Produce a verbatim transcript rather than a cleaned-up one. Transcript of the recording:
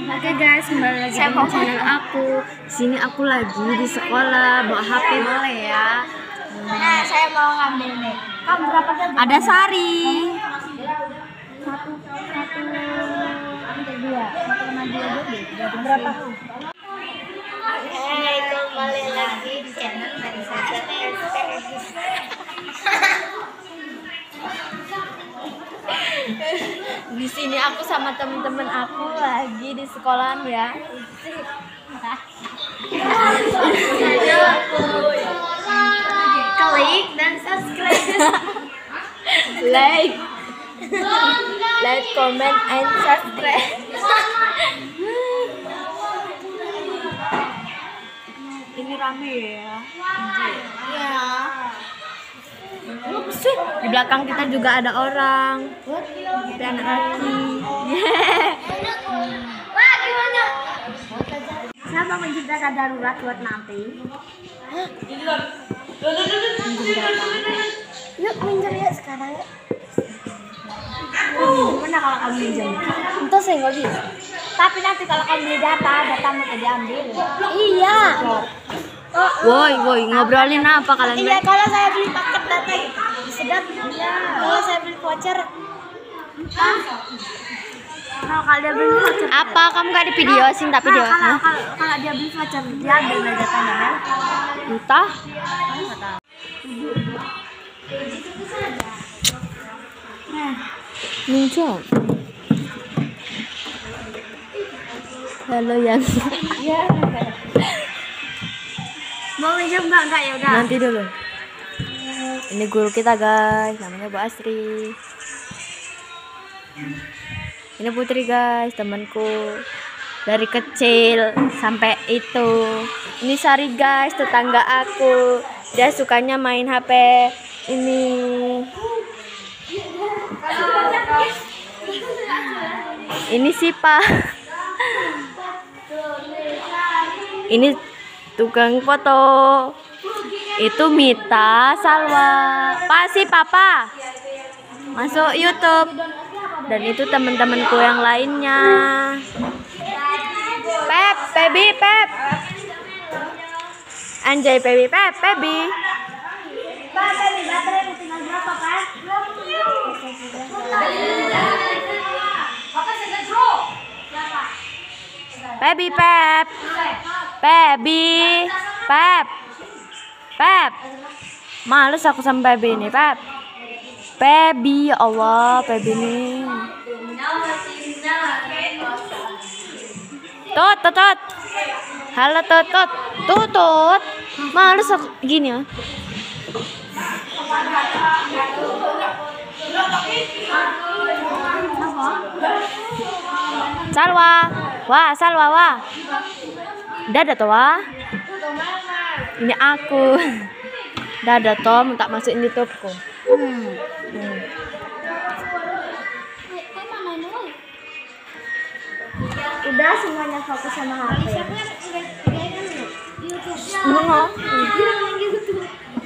Oke guys, kembali lagi di channel aku. Di sini aku lagi di sekolah, bawa H P boleh ya. Nah, saya mau ngambil nih. Kamu berapa jam? Ada Sari. Satu, satu, dua, satu koma dua jadi berapa? Hai, kembali lagi di channel Marisa T S T S. Di sini aku sama temen-temen aku lagi di sekolahan ya. Klik dan subscribe. Like, like, comment, and subscribe. Ini rame ya. Ya. Di belakang kita juga ada orang. Ada anak laki. Wah, gimana? Siapa menciptakan darurat buat nanti? Yuk minjem ya sekarang ya. Gimana kalau kamu minjem? Itu saya nggak bisa. Tapi nanti kalau kamu beli data, data mau diambil. Iya. Oh, Woi, woi, ngobrolin apa kalian? iya, kalau saya beli paket data sedap. Iya. Kalau saya beli voucher. Ah. Kalau kalian beli voucher. Apa kamu gak di video sing tak video? Nah, kalau, Hah? kalau, kalau dia beli voucher, dia ambil datanya kan? Entah. Minjem. Halo yang. Iya. Mau minjem nggak nggak ya udah. Nanti dulu. Ini guru kita guys, namanya Bu Asri. Ini Putri guys, temanku dari kecil sampai itu. Ini Sari guys, tetangga aku. Dia sukanya main H P ini. Ini Sipa. Ini tukang foto. Itu Mita, Salwa, pasti Papa masuk YouTube. Dan itu teman-temanku yang lainnya. Pep, Pebi, Pep. Anjay, Pebi, Pep, Pebi. Pak, tadi baterai tinggal berapa, Pak? Pebi, Pep. Pebi, Pep. Pep. Males aku sama Pebi ini, Pep. Pebi, ya Allah, Pebi ini. Tut, tut, tut. Halo, tut, tut. Tut, tut. Males aku gini ya. Salwa. Wah, Salwa, wah. Dadah toh, wah. Ini aku. Dadah toh, tak masukin di YouTubeku. Hmm. Hmm. Udah semuanya fokus sama H P. Ngono.